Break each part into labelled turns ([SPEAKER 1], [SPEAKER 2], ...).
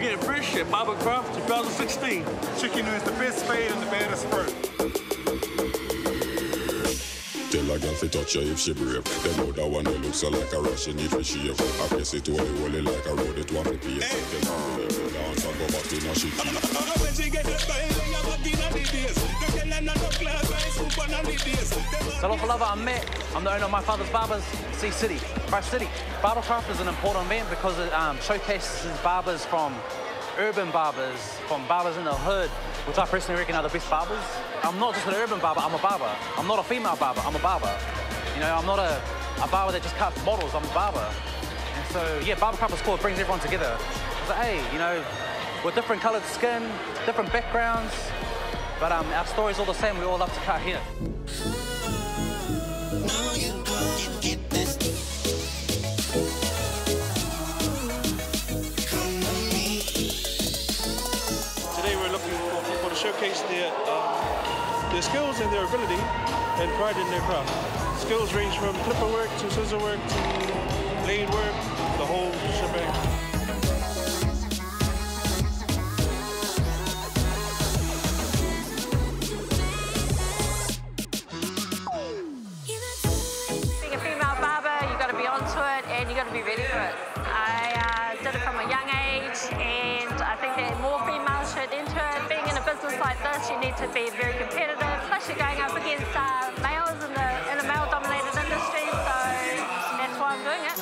[SPEAKER 1] Keeping it fresh at Barber Craft 2016.
[SPEAKER 2] Chicken is the best fade and the baddest fur.
[SPEAKER 3] Tell a girl fi touch her if she brave. Them know that one that looks like a rush, she need to shave. I press it holy like a road, it want to pay. Tell her to let dance and go back to no shit.
[SPEAKER 4] So Local Lover, I'm the owner of my father's barbers, Sea City, Christ City. Barber Craft is an important event because it showcases barbers from urban barbers, from barbers in the hood, which I personally reckon are the best barbers. I'm not just an urban barber, I'm a barber. I'm not a female barber, I'm a barber. You know, I'm not a barber that just cuts models, I'm a barber. And so, yeah, Barber Craft is cool, it brings everyone together. It's like, hey, you know, we're different coloured skin, different backgrounds, but our story's all the same, we all love to cut here.
[SPEAKER 1] Showcase their skills and their ability and pride in their craft. Skills range from clipper work to scissor work to blade work, the whole shebang.
[SPEAKER 5] Being a female barber, you've got to be onto it and you've got to be ready for it. I did it from a young age and I think that more females should enter it. Being in a business like this, you need to be very competitive, plus you're going up against males in a male-dominated industry, so that's why I'm doing it.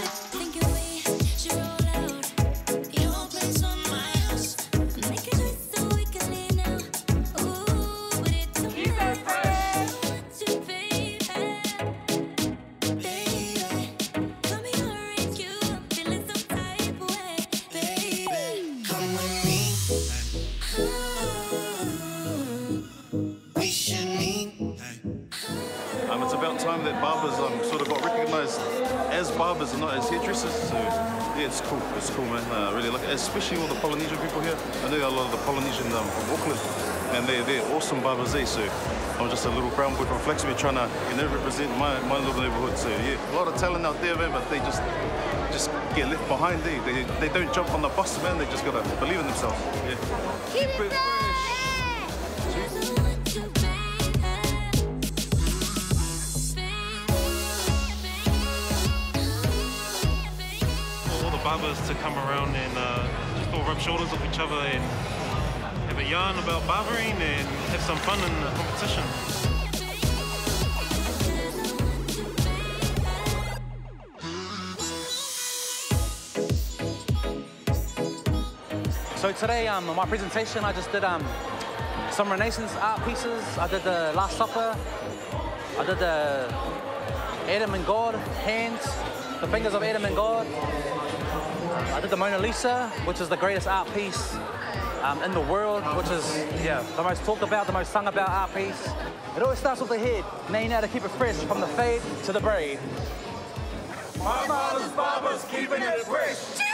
[SPEAKER 6] It's about time that barbers sort of got recognised as barbers and not as hairdressers. So yeah, it's cool, man. I really like it, especially all the Polynesian people here. I know a lot of the Polynesian from Auckland, and they're awesome barbers there. So I'm just a little brown boy from Flaxmere trying to represent my little neighbourhood. So yeah, a lot of talent out there, man, but they just get left behind. They don't jump on the bus, man. They just gotta believe in themselves. Yeah. Keep it fresh.
[SPEAKER 7] Barbers to come around and just all rub shoulders with each other and have a yarn about barbering and have some fun in the competition.
[SPEAKER 4] So today, my presentation, I just did some Renaissance art pieces. I did the Last Supper. I did the Adam and God hands, the fingers of Adam and God. I did the Mona Lisa, which is the greatest art piece in the world, which is, yeah, the most talked about, the most sung about art piece. It always starts with the head. Now you know how to keep it fresh from the fade to the braid.
[SPEAKER 2] My father's barbers keeping it fresh.